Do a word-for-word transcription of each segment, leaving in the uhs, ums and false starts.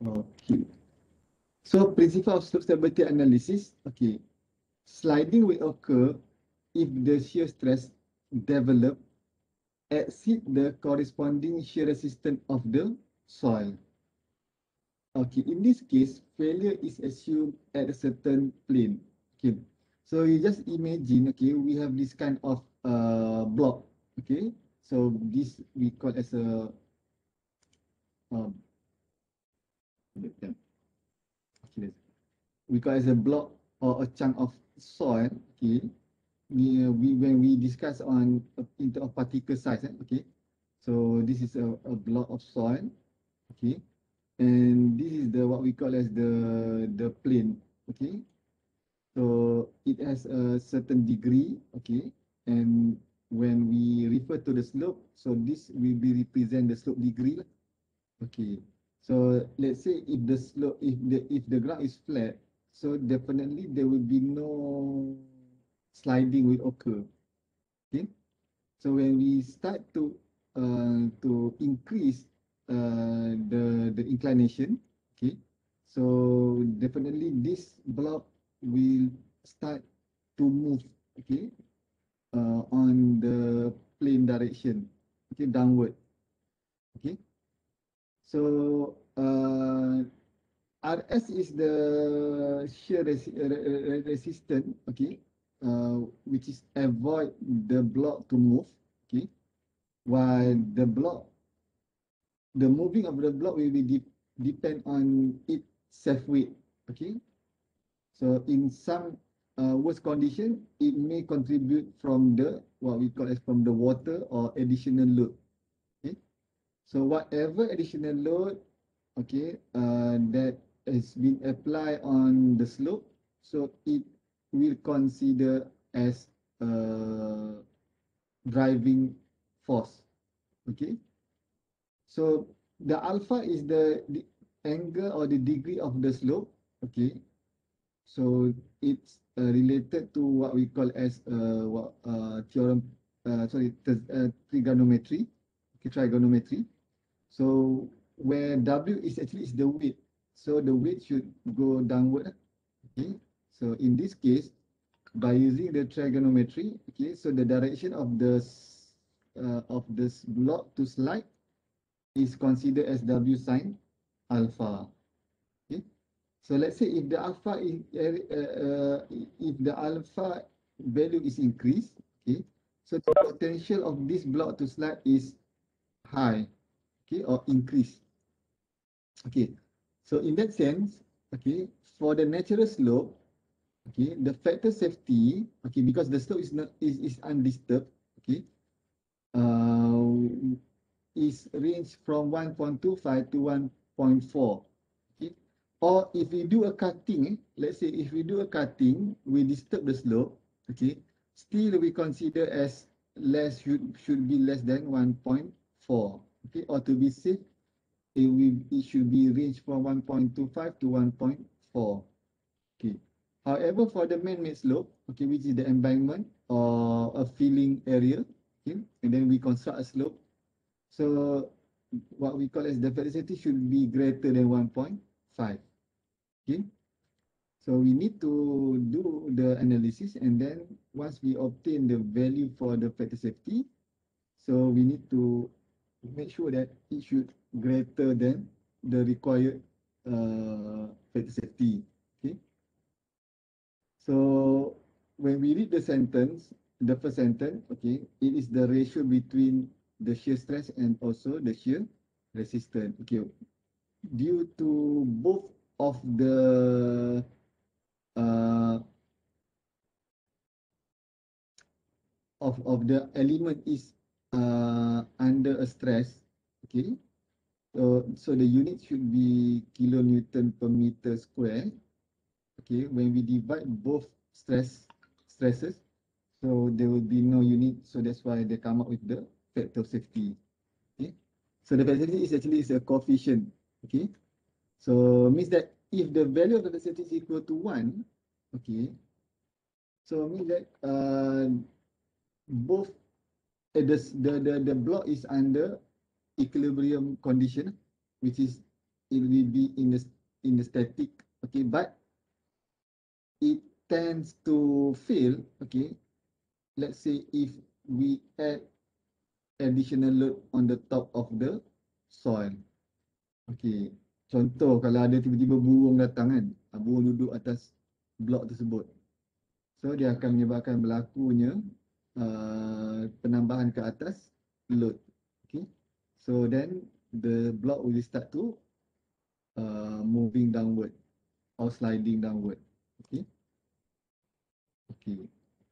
Okay. So principle of slope stability analysis. Okay. Sliding will occur if the shear stress develop exceed the corresponding shear resistance of the soil. Okay, in this case, failure is assumed at a certain plane. Okay, so you just imagine, okay, we have this kind of uh, block. Okay, so this we call as a um, okay, we call as a block or a chunk of soil. Okay, we, uh, we when we discuss on uh, in terms of particle size. Eh, okay, so this is a, a block of soil. Okay, and this is the what we call as the the plane. Okay, so it has a certain degree. Okay, and when we refer to the slope, so this will be represent the slope degree lah. Okay, so let's say if the slope, if the if the ground is flat, so definitely there will be no sliding will occur. Okay, so when we start to uh, to increase uh, the the inclination, okay, so definitely this block will start to move, okay, uh, on the plane direction, okay, downward, okay. So uh, R S is the shear resi re re resistance, okay, uh, which is avoid the block to move, okay, while the block, the moving of the block will be de depend on its self weight, okay. So in some uh, worst condition, it may contribute from the what we call as from the water or additional load, okay. So whatever additional load, okay, uh, that has been applied on the slope, so it will consider as a driving force, okay. So the alpha is the, the angle or the degree of the slope, okay. So it's uh, related to what we call as uh, what uh, theorem, uh, sorry, uh, trigonometry, okay, trigonometry. So where W is actually is the weight, so the weight should go downward. Okay, so in this case, by using the trigonometry, okay, so the direction of the uh, of this block to slide is considered as W sine alpha. Okay, so let's say if the alpha is uh, uh, if the alpha value is increased, okay, so the potential of this block to slide is high, okay, or increase. Okay, so in that sense, okay, for the natural slope, okay, the factor safety, okay, because the slope is not is, is undisturbed, okay, uh, is range from one point two five to one point four, okay, or if we do a cutting, eh, let's say if we do a cutting, we disturb the slope, okay, still we consider as less should should be less than one point four, okay, or to be safe, it will it should be range from one point two five to one point four. Okay. However, for the man-made slope, okay, which is the embankment or a filling area, okay, and then we construct a slope. So what we call as the velocity should be greater than one point five. Okay. So we need to do the analysis, and then once we obtain the value for the factor safety, so we need to make sure that it should greater than the required uh, factor safety. Okay. So when we read the sentence, the first sentence, okay, it is the ratio between the shear stress and also the shear resistance. Okay, due to both of the uh, of of the element is uh, under a stress. Okay, so so the unit should be kilonewton per meter square. Okay, when we divide both stress stresses, so there will be no unit, so that's why they come up with the factor of safety. Okay, so the factor of safety is actually is a coefficient. Okay, so means that if the value of the factor of safety is equal to one, okay, so means that uh, both uh, the, the the the block is under equilibrium condition, which is it will be in the in the static, okay, but it tends to fail, okay. Let's say if we add additional load on the top of the soil. Okay, contoh kalau ada tiba-tiba burung datang kan, ah, burung duduk atas blok tersebut. So dia akan menyebabkan berlakunya uh, penambahan ke atas load. Okay, so then the block will start to uh, moving downward or sliding downward. Okay, okay.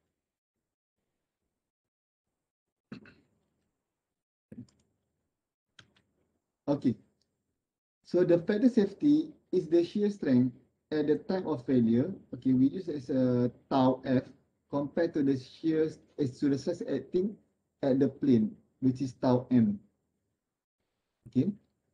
Okay, so the factor safety is the shear strength at the time of failure. Okay, we use as a tau F compared to the shear as to the stress acting at the plane, which is tau M. Okay,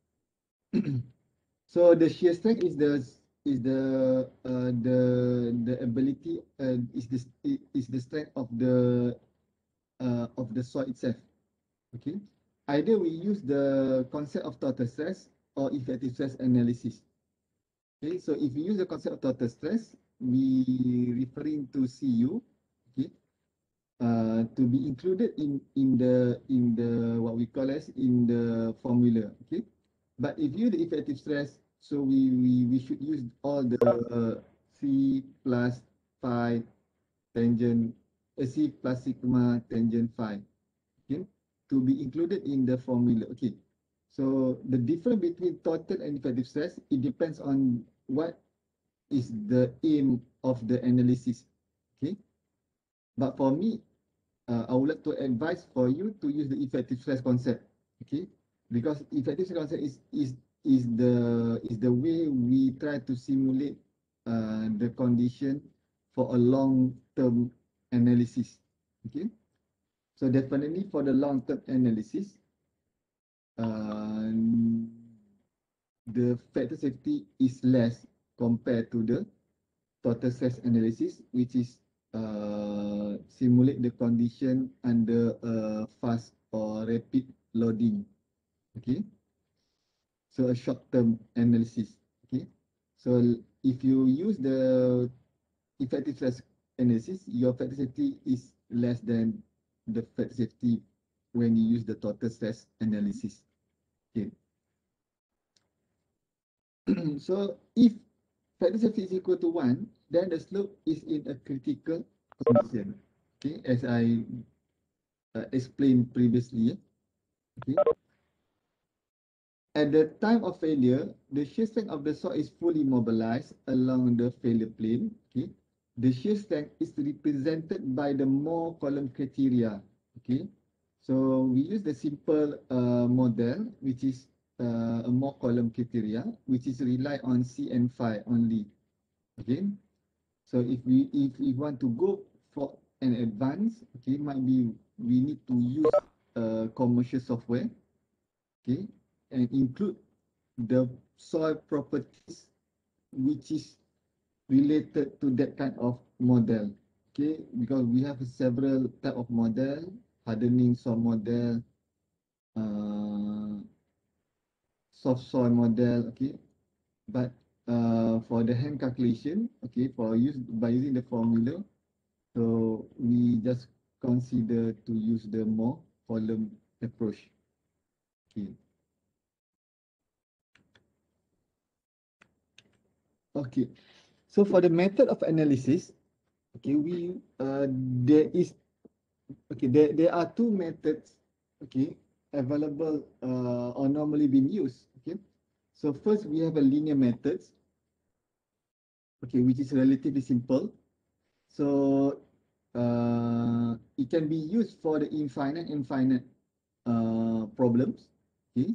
so the shear strength is the is the uh, the the ability uh, is the is the strength of the uh, of the soil itself. Okay, either we use the concept of total stress or effective stress analysis. Okay, so if we use the concept of total stress, we referring to C U, okay, uh, to be included in in the in the what we call as in the formula, okay. But if you the effective stress, so we we we should use all the uh, C plus phi tangent, uh, C plus sigma tangent phi, okay, to be included in the formula, okay. So the difference between total and effective stress, it depends on what is the aim of the analysis, okay. But for me, uh, I would like to advise for you to use the effective stress concept, okay, because effective stress concept is is is the is the way we try to simulate uh, the condition for a long term analysis, okay. So definitely for the long term analysis, uh, the factor safety is less compared to the total stress analysis, which is uh, simulate the condition under a fast or rapid loading. Okay, so a short-term analysis. Okay, so if you use the effective stress analysis, your factor safety is less than the factor safety when you use the total stress analysis. Okay, so if factor safety is equal to one, then the slope is in a critical condition. Okay, as I uh, explained previously. Okay. At the time of failure, the shear strength of the soil is fully mobilized along the failure plane. Okay. The shear strength is represented by the Moore column criteria. Okay. So we use the simple uh, model, which is uh, a Moore column criteria, which is rely on C and phi only. Okay. So if we if we want to go for an advance, okay, might be we need to use uh, commercial software, okay, and include the soil properties which is related to that kind of model, okay, because we have several type of model, hardening soil model, uh, soft soil model, okay, but uh, for the hand calculation, okay, for use by using the formula, so we just consider to use the Moore column approach. Okay. Okay. So for the method of analysis, okay, we uh, there is okay there there are two methods, okay, available uh, or normally being used. Okay. So first we have a linear methods, okay, which is relatively simple. So uh, it can be used for the infinite infinite uh, problems. Okay.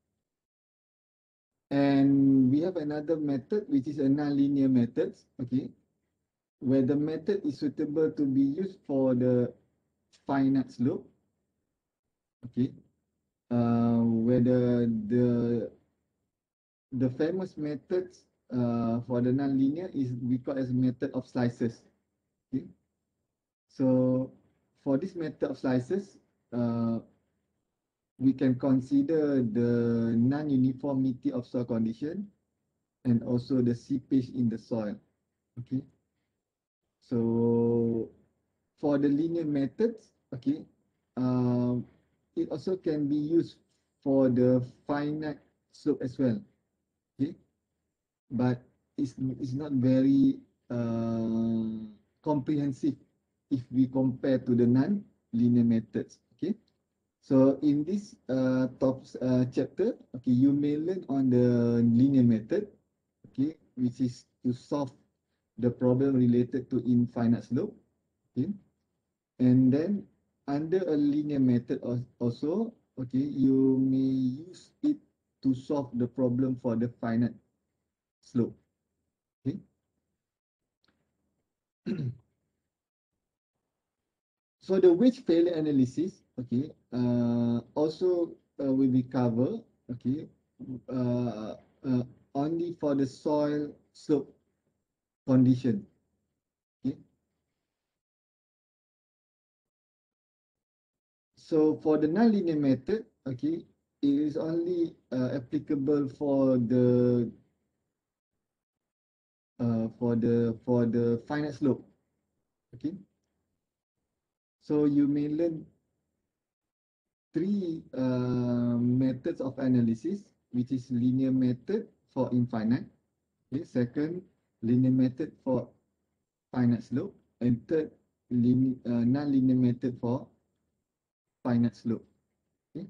And we have another method, which is a nonlinear method, okay, where the method is suitable to be used for the finite slope, okay, uh, where the the the famous methods uh, for the nonlinear is we call as method of slices, okay. So for this method of slices, uh, we can consider the non-uniformity of soil condition and also the seepage in the soil. Okay. So for the linear methods, okay, um, it also can be used for the finite slope as well. Okay, but it's it's not very uh, comprehensive if we compare to the non-linear methods. Okay, so in this uh, top uh, chapter, okay, you may learn on the linear method, okay, which is to solve the problem related to infinite slope. Okay, and then under a linear method also, okay, you may use it to solve the problem for the finite slope. Okay. So the wedge failure analysis, okay, uh, also uh, will be covered, okay, uh, uh, only for the soil slope condition. Okay. So for the nonlinear method, okay, it is only uh, applicable for the uh, for the for the finite slope. Okay, so you may learn three uh, methods of analysis, which is linear method for infinite. Okay, second, linear method for finite slope, and third, line, uh, non-linear method for finite slope. Okay.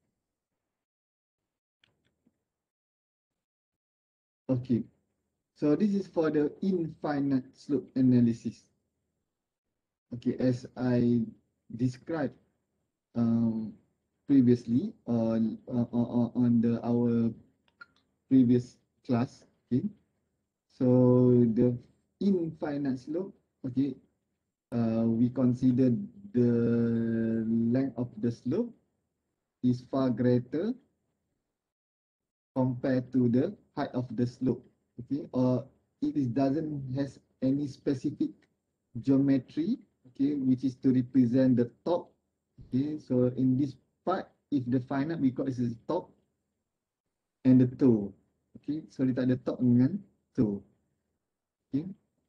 Okay. So this is for the infinite slope analysis. Okay, as I described um, previously on uh, on, on the our previous class. Okay, so the infinite slope. Okay, uh, we consider the length of the slope is far greater compared to the height of the slope. Okay, or it is doesn't has any specific geometry. Okay, which is to represent the top. Okay, so in this part, if the finite we call this is top and the toe. Okay, so dia tak ada top dengan toe. Okay.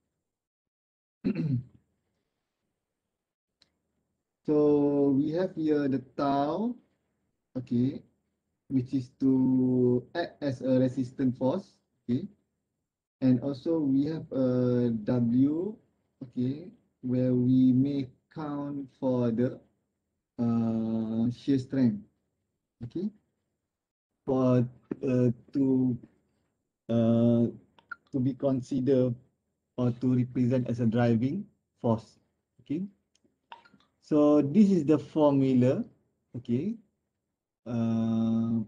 So we have here the tau, okay, which is to act as a resistant force, okay, and also we have a W, okay, where we may count for the uh, shear strength, okay, for uh, to uh, to be considered or to represent as a driving force, okay. So this is the formula, okay, uh,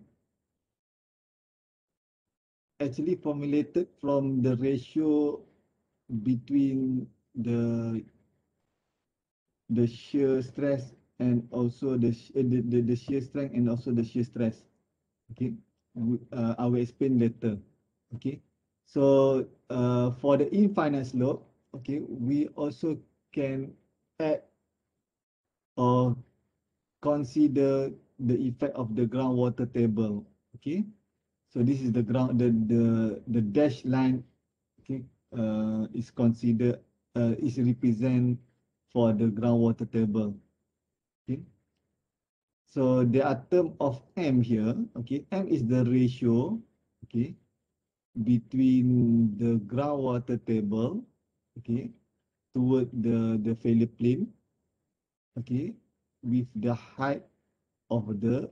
actually formulated from the ratio between the the shear stress and also the the, the, the shear strength and also the shear stress. Okay, uh, I will explain later. Okay, so uh, for the infinite slope, okay, we also can add or consider the effect of the groundwater table. Okay, so this is the ground the the the dash line, okay, uh, is considered uh, is represent for the groundwater table. Okay, so there are term of M here. Okay, M is the ratio, okay, between the groundwater table, okay, toward the the failure plane, okay, with the height of the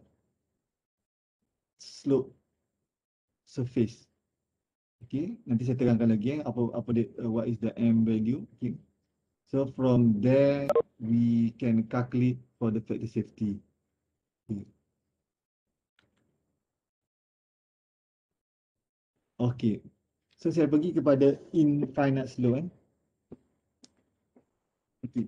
slope surface. Okay, nanti saya terangkan lagi eh, apa apa dia, uh, what is the M value. Okay, so from there we can calculate for the factor safety. Okay, okay. So saya pergi kepada infinite slope eh. Okay.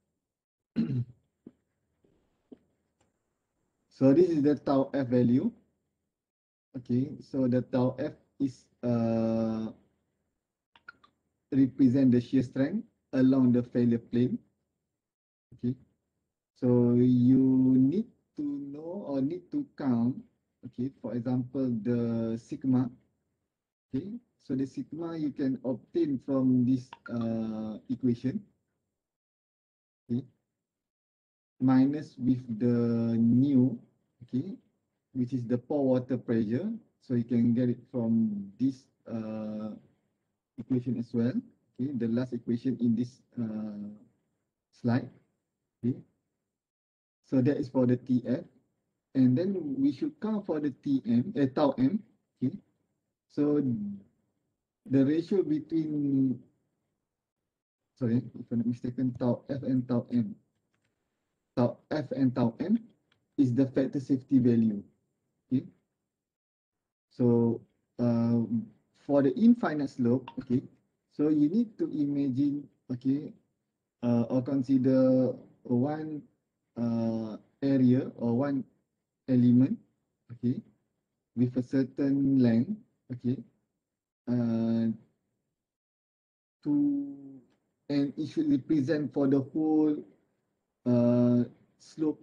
So this is the tau F value. Okay, so the tau F is uh represent the shear strength along the failure plane. Okay, so you need to know or need to count, okay, for example, the sigma, okay, so the sigma you can obtain from this uh, equation, okay, minus with the nu, okay, which is the pore water pressure. So you can get it from this uh, equation as well. Okay, the last equation in this uh, slide. Okay, so that is for the T F, and then we should count for the T M, uh, tau M. Okay, so the ratio between, sorry if I'm not mistaken, tau F and tau M. Tau F and tau M is the factor safety value. Okay, so uh, for the infinite slope, okay, so you need to imagine, okay, uh, or consider one uh, area or one element, okay, with a certain length, okay, uh, to, and it should represent for the whole uh, slope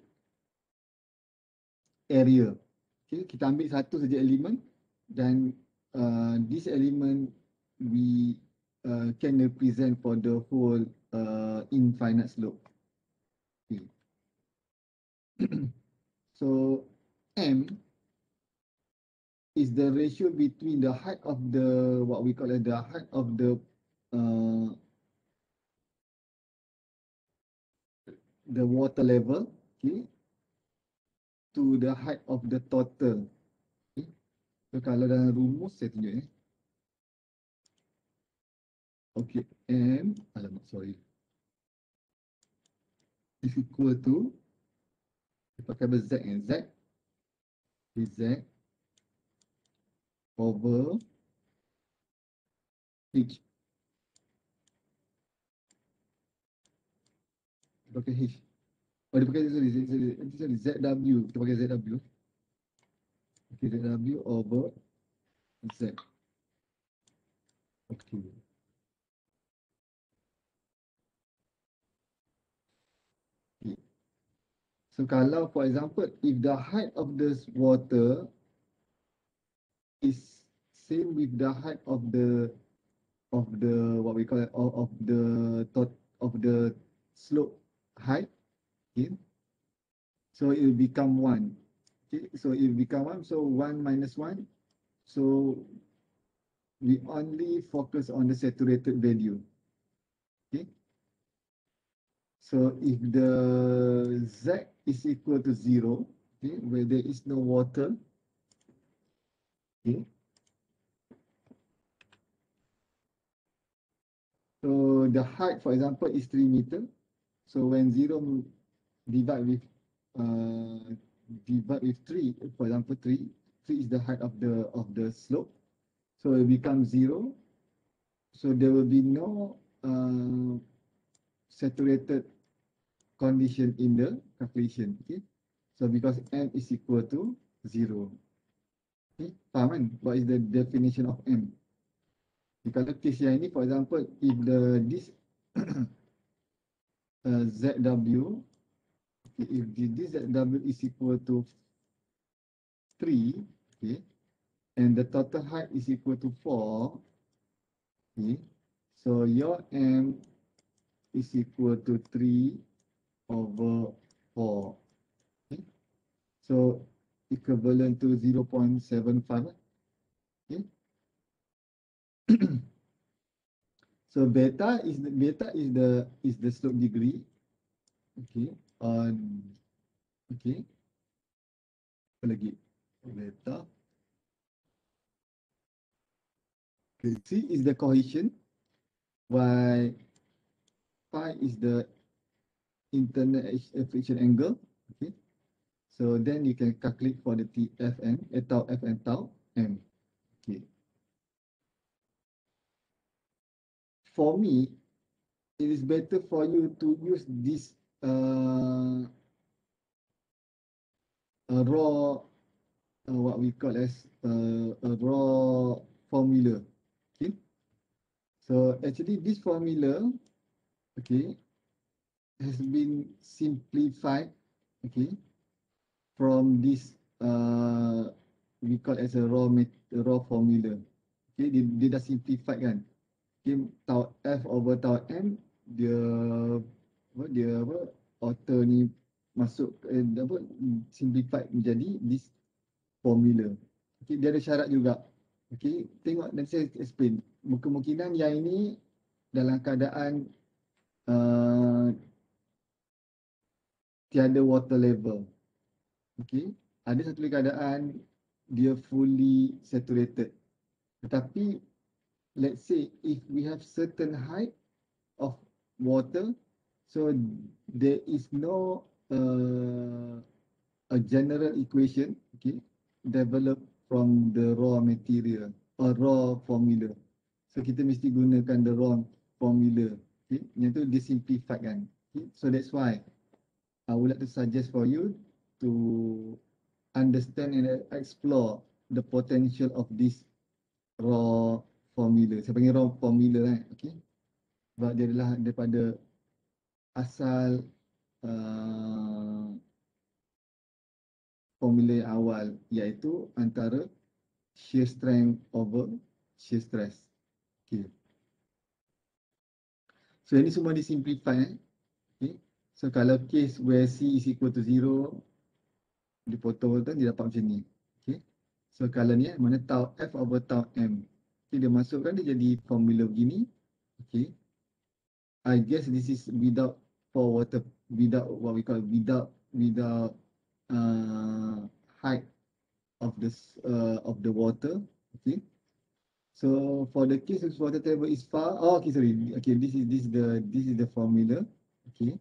area. Okay, kita ambil satu saja elemen dan uh, this element we uh, can represent for the whole uh, infinite slope. Okay. So M is the ratio between the height of the, what we call it, the height of the uh, the water level, okay, to the height of the total. Okay. So kalau dalam rumus saya tunjuk eh. Okay, M, alamak, sorry, is equal to, pakai Z eh, Z is Z over H. Dia pakai H. Oh, dia pakai, sorry, sorry, sorry, sorry, Z W. Kita pakai Z W. Okay, Z W over Z. Okay. Okay. So kalau, for example, if the height of this water is same with the height of the of the what we call it of, of the tot of the slope height, okay, so it will become one. Okay, so it will become one. So one minus one. So we only focus on the saturated value. Okay. So if the Z is equal to zero, okay, where there is no water, okay. So the height, for example, is three meter. So when zero divide with uh, divide with three, for example, three, three is the height of the of the slope. So it becomes zero. So there will be no uh, saturated condition in the calculation. Okay. So because M is equal to zero. Okay. Faham kan? What is the definition of M? Okay, kalau case yang ini, for example, if the this uh, Z W, okay, if this Z W is equal to three, okay, and the total height is equal to four, okay, so your M is equal to three over four, okay, so equivalent to zero point seven five, okay. So beta is the beta is the is the slope degree, okay, on, okay, apa lagi, beta. Okay, C is the cohesion, while phi is the internal friction angle. Okay, so then you can calculate for the T F N, uh, tau F and tau M. Okay, for me, it is better for you to use this uh, a raw, uh, what we call as uh, a raw formula. Okay, so actually this formula, okay, has been simplified, okay, from this uh, we call as a raw raw formula. Okay, dia, dia dah simplify kan. Okay, tau F over tau M, dia apa dia apa author ni masuk eh, apa simplify menjadi this formula. Okay, dia ada syarat juga. Okay, tengok nanti saya explain. Kemungkinan yang ini dalam keadaan uh, tiada water level. Okay, ada satu keadaan dia fully saturated. Tetapi let's say if we have certain height of water, so there is no uh, a general equation, okay, developed from the raw material or raw formula. So kita mesti gunakan the raw formula, okay, yang tu disimplified kan. Okay? So that's why I would like to suggest for you to understand and explore the potential of this raw formula. Saya panggil raw formula kan, okay. Sebab dia adalah daripada asal uh, formula awal, iaitu antara shear strength over shear stress. Okay. So ini semua disimplify. Eh? Okay. So kalau case where C is equal to zero, dipotong tu dia dapat macam ni. Okay. So kalau ni eh, mana tau F over tau M. Okay, dia masukkan dia jadi formula begini. Okay. I guess this is without for water, without what we call without without uh, height of this uh, of the water. Okay. So for the case of water table is far. Oh, okay, sorry. Okay, this is this is the this is the formula. Okay.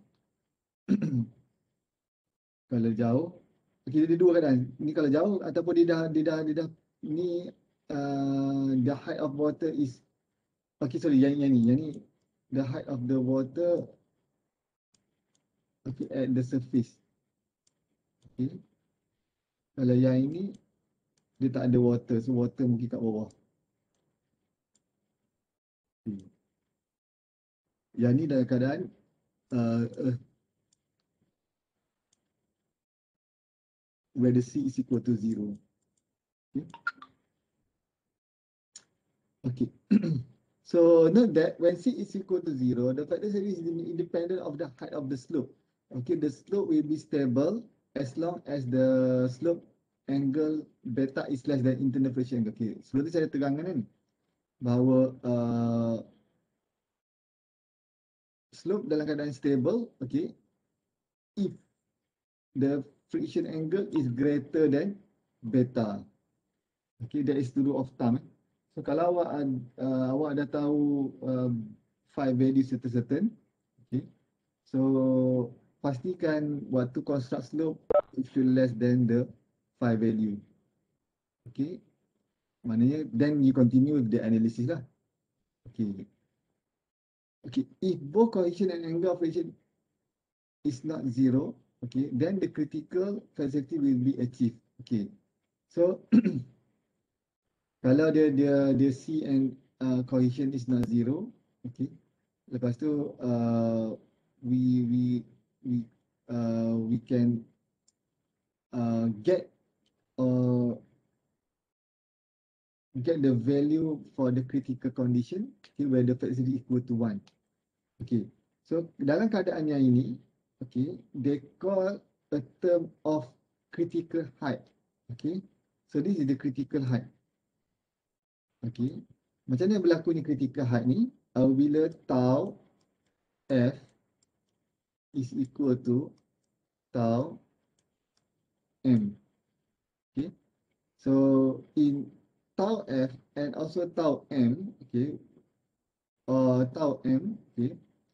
Kalau jauh, okay, dia ada dua keadaan. Ni kalau jauh ataupun dia dah dia dah dia dah ni uh, the height of water is, okay, sorry, yang yang ni yang ni the height of the water, okay, at the surface. Okay. Kalau yang ini dia tak ada water, so water mungkin kat bawah. Okay. Yang ni dalam keadaan uh, uh, where the C is equal to zero. Okay. Okay. So note that when C is equal to zero, the vector series is independent of the height of the slope. Okay, the slope will be stable as long as the slope angle beta is less than internal friction angle. Okay, sebelum tu saya terangkan kan bahawa uh, slope dalam keadaan stable, okay, if the friction angle is greater than beta. Okay, that is the rule of thumb. So kalau awak uh, awak dah tahu uh, phi value certain certain, okay, so pastikan waktu construct slope it should less than the phi value. Okay, maknanya then you continue with the analysis lah. Okay. Okay, if both cohesion and angle of friction is not zero, okay, then the critical flexivity will be achieved. Okay, so kalau dia dia dia C and uh, cohesion is not zero, okay, lepas tu uh, we we we uh, we can uh, get uh, get the value for the critical condition, okay, where the flexivity equal to one. Okay, so dalam keadaan yang ini, okay, they call a term of critical height. Okay, so this is the critical height. Okay, macam mana berlakunya critical height ni? Apabila tau F is equal to tau M. Okay, so in tau F and also tau M, okay, or tau M, okay,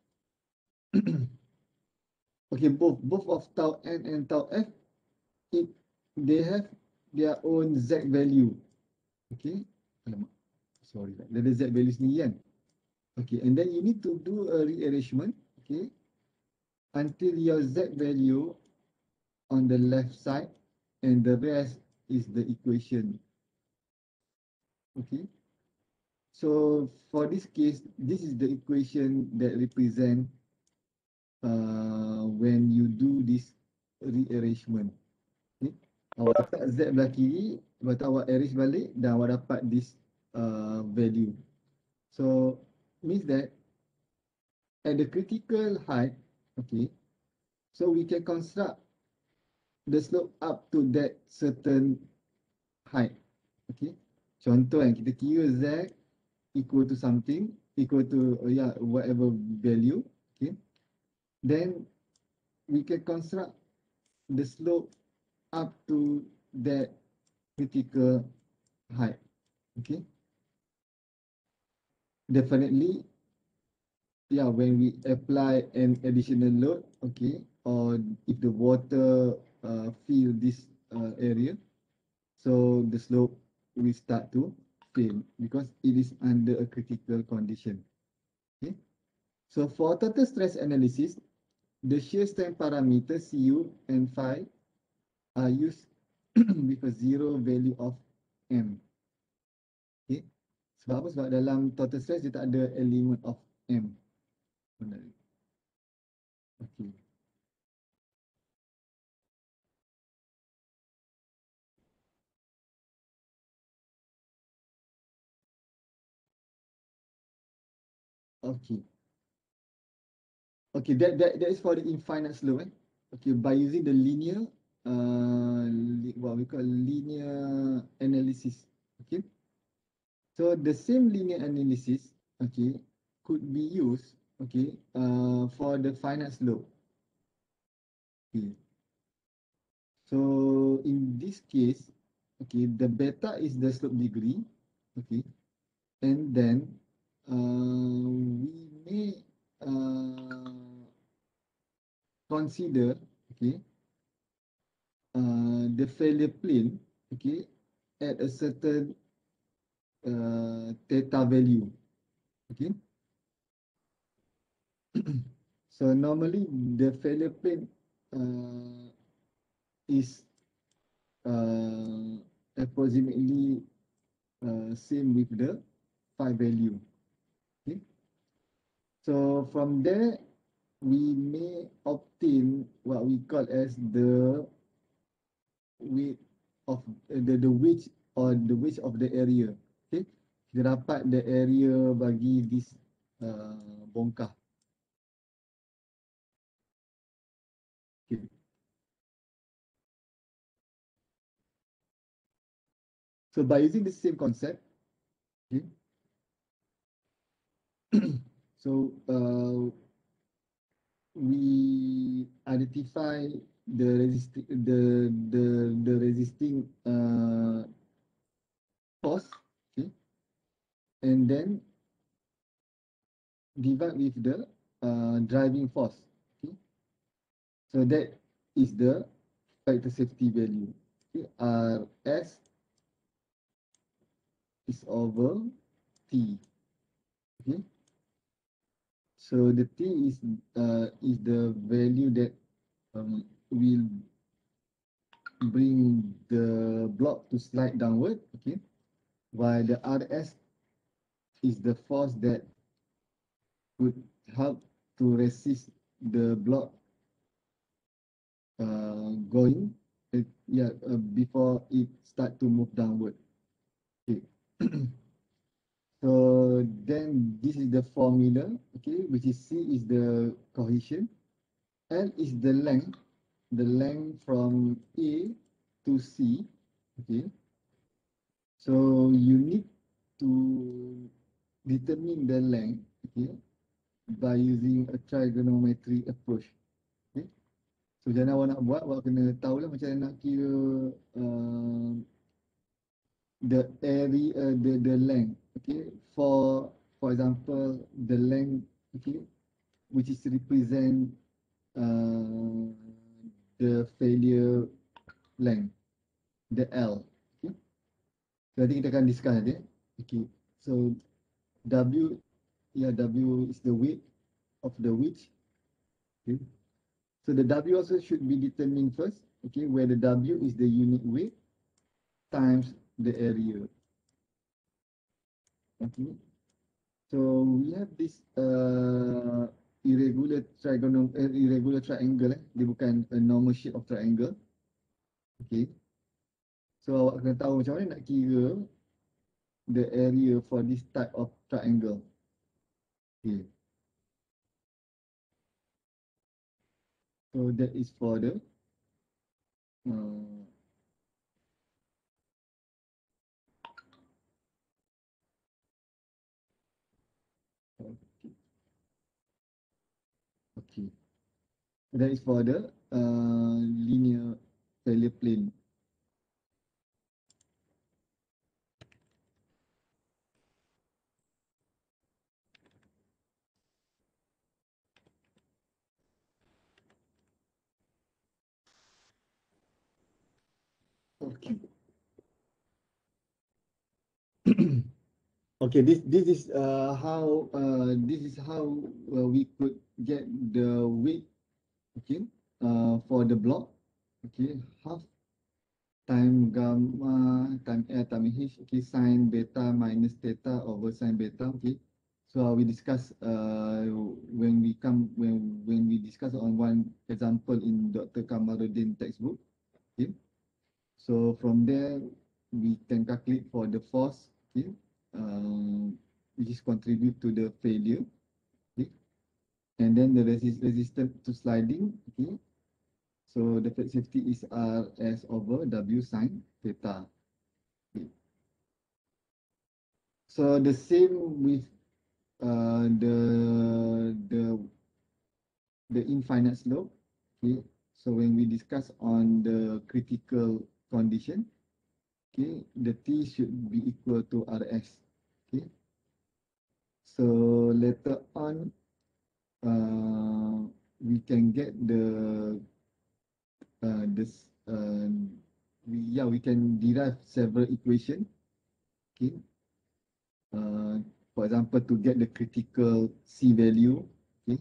okay, both both of tau N and tau F, it they have their own Z value. Okay, alamak, sorry, there is Z value sendiri kan. Okay, and then you need to do a rearrangement, okay, until your Z value on the left side and the rest is the equation. Okay, so for this case, this is the equation that represent uh, when you do this rearrangement. Okay? Awak letak Z belah kiri, lepas tu awak erase balik dan awak dapat this uh, value. So means that at the critical height, okay, so we can construct the slope up to that certain height. Okay. Contoh kan, kita kira Z equal to something, equal to uh, yeah, whatever value. Okay. Then we can construct the slope up to that critical height. Okay. Definitely, yeah, when we apply an additional load, okay, or if the water uh, fill this uh, area, so the slope will start to fail because it is under a critical condition. Okay. So for total stress analysis, the shear strength parameters C U and phi are used with a zero value of M. Okay. Sebab apa? Sebab dalam total stress dia tak ada element of M. Okay. Okay. Okay, that, that, that is for the infinite slope. Eh? Okay, by using the linear, uh, what we call linear analysis. Okay. So the same linear analysis, okay, could be used, okay, uh, for the finite slope. Okay. So in this case, okay, the beta is the slope degree, okay, and then uh, we may uh, consider, okay, uh, the failure plane, okay, at a certain uh, theta value, okay. So normally the failure plane uh, is uh, approximately uh, same with the phi value. Okay. So from there, we may obtain what we call as the width of uh, the the width or the width of the area. Okay, kita dapat the area bagi this uh, bongkah. Okay. So by using the same concept, okay, so uh, we identify the resisting the the the resisting uh, force, okay, and then divide with the uh, driving force. Okay, so that is the factor safety value. Okay, R S is over T. Okay, so the T is uh, is the value that um, will bring the block to slide downward. Okay, while the R S is the force that would help to resist the block uh, going uh, yeah uh, before it start to move downward. Okay. So then this is the formula, okay, which is C is the cohesion, L is the length, the length from A to C, okay. So you need to determine the length, okay, by using a trigonometry approach. Okay. So jangan awak nak buat, awak kena tahulah macam mana nak kira uh, the area, uh, the the length. Okay, for for example, the length, okay, which is represent uh, the failure length, the L. Okay, so nanti kita akan discuss nanti. Okay, so W, yeah, W is the width of the width. Okay, so the W also should be determined first. Okay, where the W is the unit width times the area. Okay, so we have this uh, irregular trigonal uh, irregular triangle. Eh? Dia bukan a normal shape of triangle. Okay. So awak kena tahu macam mana nak kira the area for this type of triangle. Okay. So that is for the uh, okay. Okay. That is for the uh, linear failure plane. Okay. Okay, this this is uh, how uh, this is how uh, we could get the weight, okay, uh, for the block, okay, half time gamma time L time H, okay, sine beta minus theta over sine beta, okay. So uh, we discuss uh, when we come when when we discuss on one example in Doctor Kamaruddin textbook, okay. So from there we can calculate for the force, okay, uh, which is contribute to the failure, okay, and then the resist resistance to sliding, okay. So the flat safety is R S over W sine theta. Okay. So the same with uh, the the the infinite slope. Okay. So when we discuss on the critical condition, okay, the T should be equal to R S. Okay. So later on, uh, we can get the uh, this uh, we yeah we can derive several equation. Okay. Uh, for example, to get the critical C value. Okay.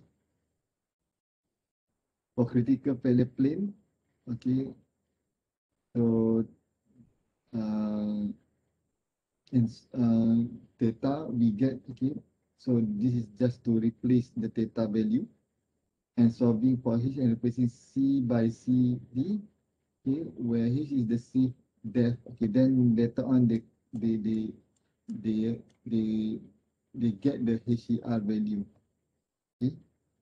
For critical failure plane. Okay. So uh, in uh, theta we get, okay. So this is just to replace the theta value and solving for H and replacing C by C D, okay, where H is the C depth. Okay, then later on they they they they they, they get the H E R value. Okay.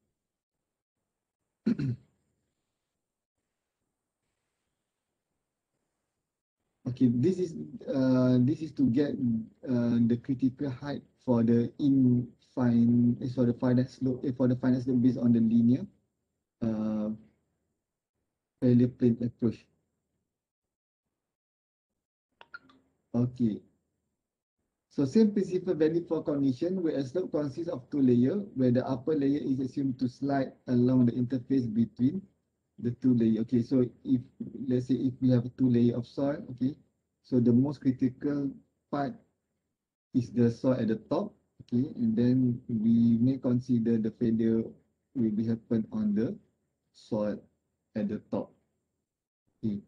Okay, this is uh this is to get uh the critical height for the infine eh, for the finite slope eh, for the finite slope based on the linear uh failure plane approach. Okay. So same principle valid for condition where a slope consists of two layers, where the upper layer is assumed to slide along the interface between the two layers. Okay, so if let's say if we have two layer of soil, okay, so the most critical part is the soil at the top, okay, and then we may consider the failure will be happen on the soil at the top. Okay.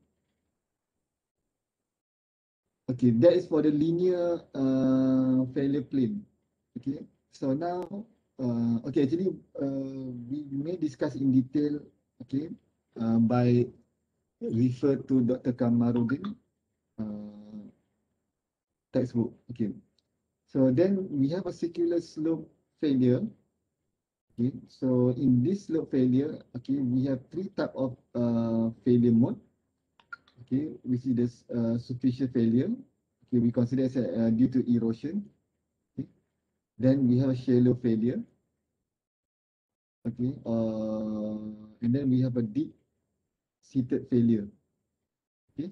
Okay, that is for the linear uh, failure plane. Okay, so now, uh, okay, actually, uh, we may discuss in detail, okay, uh, by refer to Doctor Kamaruddin uh, textbook. Okay, so then we have a circular slope failure. Okay, so in this slope failure, okay, we have three type of uh, failure mode. Okay, which is the uh, superficial failure. Okay, we consider as uh, due to erosion. Okay. Then we have a shallow failure. Okay, uh, and then we have a deep seated failure. Okay,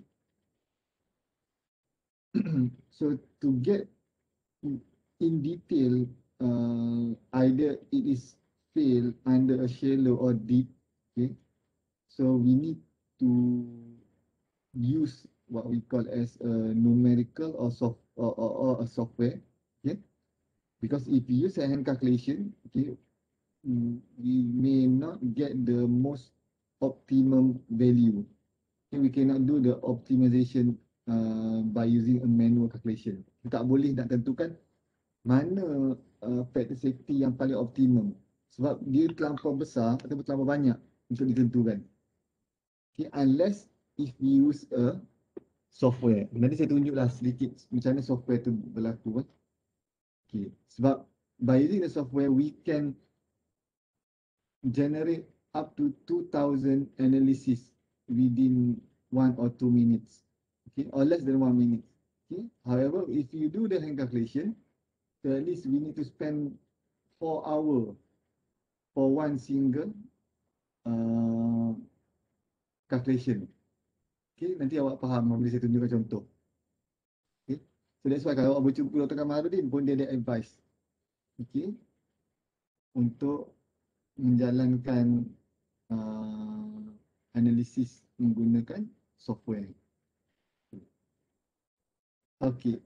so to get in detail, uh, either it is fail under a shallow or deep. Okay, so we need to use what we call as a numerical or soft or, or, or a software. Okay, because if you use a hand calculation, okay, mm, we may not get the most optimum value. Okay, we cannot do the optimization uh, by using a manual calculation. Kita tak boleh nak tentukan mana uh, factor safety yang paling optimum sebab dia terlampau besar ataupun terlampau banyak untuk ditentukan. Okay, unless if we use a software. Nanti saya tunjuklah sedikit macam mana software tu berlaku. Eh. Okay. Sebab by using the software, we can generate up to two thousand analysis within one or two minutes. Okay, or less than one minute. Okay. However, if you do the hand calculation, so at least we need to spend four hours for one single uh, calculation. Okay, nanti awak faham bila saya tunjukkan contoh. Okay, so that's why kalau awak berjumpa Doktor Kamarudin pun dia ada advice. Okay, untuk menjalankan uh, analisis menggunakan software. Okay.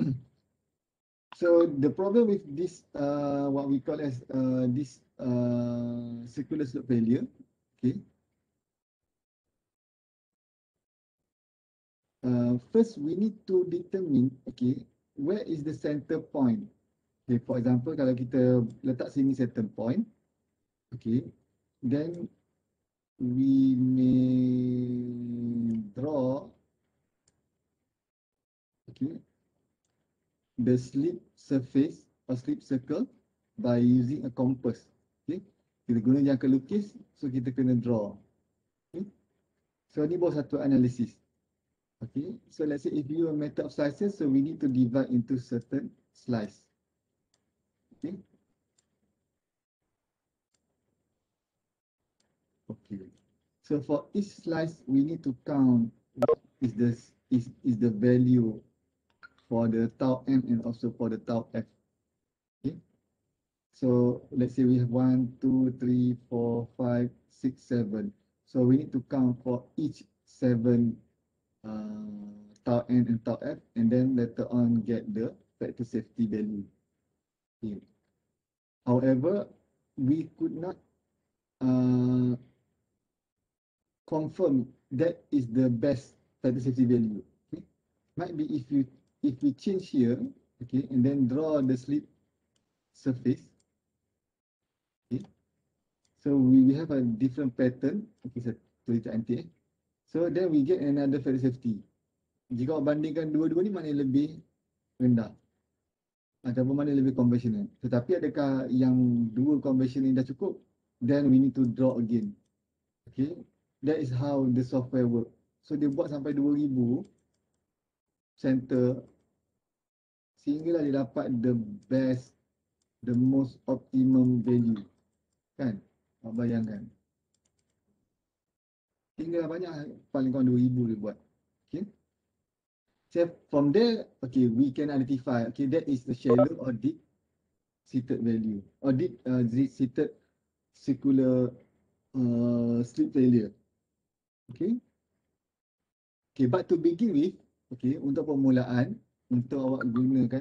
So the problem with this, uh, what we call as uh, this uh, circular slope failure, okay. Uh, first, we need to determine, okay, where is the center point. Okay, for example, kalau kita letak sini center point, okay, then we may draw, okay, the slip surface or slip circle by using a compass. Okay, kita guna jangka lukis, so kita kena draw. Okay, so ni baru satu analisis. Okay, so let's say if you a method of slices, so we need to divide into certain slice. Okay. Okay. So for each slice, we need to count what is the is is the value for the tau m and also for the tau f. Okay. So let's say we have one, two, three, four, five, six, seven. So we need to count for each seven uh, tau n and tau f, and then later on get the factor safety value. Okay. However, we could not uh, confirm that is the best factor safety value. Okay. Might be if you if we change here, okay, and then draw the slip surface. Okay. So we, we have a different pattern. Okay, saya tulis nanti. Eh. So then we get another factor safety. Jika bandingkan dua-dua ni mana yang lebih rendah ataupun mana yang lebih conventional. Tetapi adakah yang dua conventional ni dah cukup? Then we need to draw again. Okay. That is how the software work. So dia buat sampai dua ribu center sehinggalah dia dapat the best, the most optimum value. Kan? Awak bayangkan. Sehinggalah banyak, paling kurang dua ribu dia buat. Okay. So from there, okay, we can identify, okay, that is the shallow or deep seated value. Or deep uh, seated circular uh, slip failure. Okay. Okay, but to begin with, okay, untuk permulaan, untuk awak gunakan,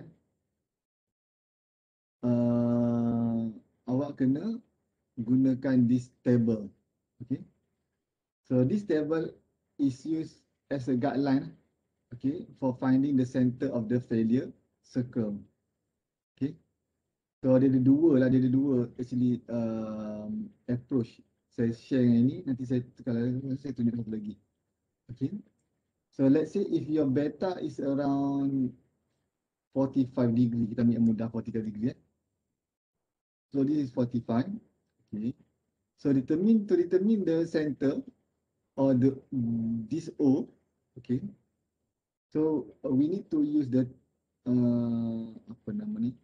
uh, awak kena gunakan this table. Okay. So this table is used as a guideline, okay, for finding the center of the failure circle. Okay. So dia ada dua lah, dia ada dua actually um, approach. Saya share yang ini, nanti saya kalau saya tunjuk satu lagi. Okay. So let's say if your beta is around forty-five degree, kita ambil yang mudah forty-five degree. Eh? So this is forty-five. Okay. So determine to determine the center or the this O. Okay. So uh, we need to use the uh, apa nama ni?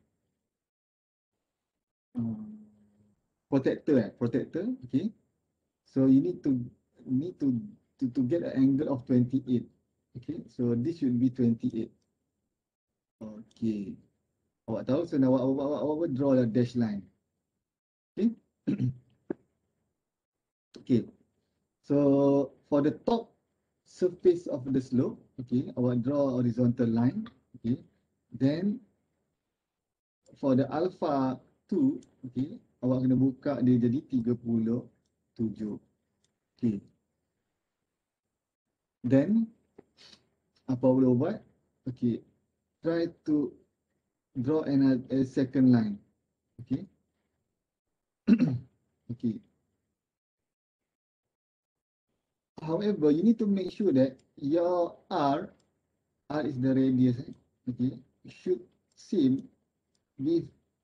Uh, protector eh, protector. Okay. So you need to need to to to get an angle of twenty-eight. Okay. So this should be twenty-eight. Okay. Awak tahu, so awak awak awak, awak draw the dash line. Okay. Okay. So for the top surface of the slope, okay, awak draw horizontal line. Okay. Then for the alpha two, okay, awak kena buka dia jadi tiga puluh tujuh. Okay. Then apa boleh buat? Okay. Try to draw another a second line. Okay. Okay. However, you need to make sure that your R R is the radius, eh? Okay, should same with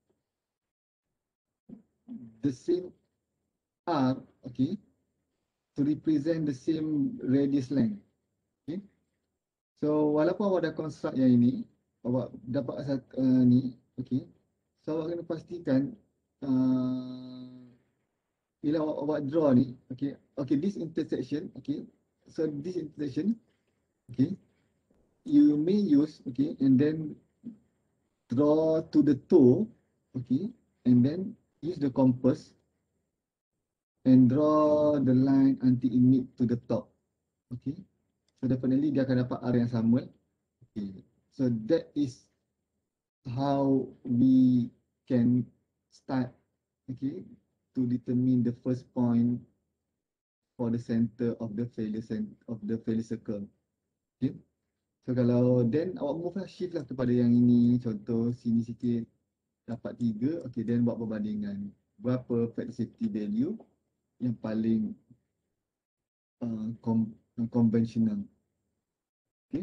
the same R, okay, to represent the same radius length. Okay, so walaupun awak dah construct yang ini, awak dapat satu uh, ni, okay, so awak kena pastikan uh, bila awak, awak draw ni, okay, okay, this intersection, okay, so this intersection, okay, you may use, okay, and then draw to the toe, okay, and then use the compass and draw the line until it meet to the top, okay. So definitely dia akan dapat R yang sama. Okay, so that is how we can start, okay, to determine the first point for the center of the failure of the failure circle. Okay, so kalau then awak move lah, shift lah kepada yang ini, contoh sini sikit dapat tiga, okay, then buat perbandingan berapa factor safety value yang paling uh, konvensional. Okay,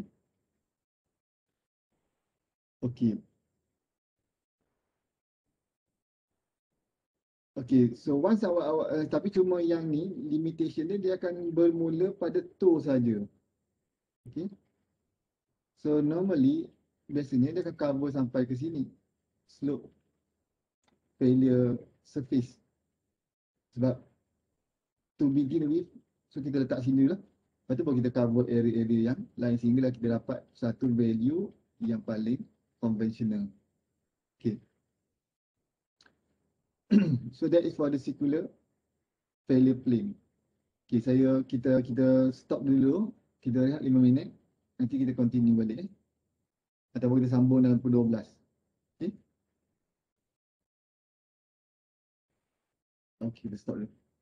okay. Okay, so once awak, awak uh, tapi cuma yang ni limitation dia, dia akan bermula pada toe saja. Okay, so normally biasanya dia akan cover sampai ke sini, slope failure surface. Sebab to begin with, so kita letak sini lah, lepas tu baru kita cover area-area yang lain sehinggalah kita dapat satu value yang paling konvensional. Okay. So that is for the circular failure plane. Okay, saya kita kita stop dulu, kita rehat lima minit, nanti kita continue balik, eh? Ataupun kita sambung dalam pukul dua belas. Okay, okay, kita stop dulu.